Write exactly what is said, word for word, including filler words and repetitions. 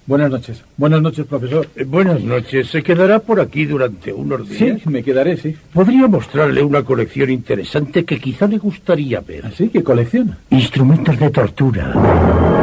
Buenas noches. Buenas noches, profesor. Eh, buenas noches. ¿Se quedará por aquí durante unos días? Sí, me quedaré, sí. Podría mostrarle una colección interesante que quizá le gustaría ver. ¿Así? ¿Qué colección? Instrumentos de tortura.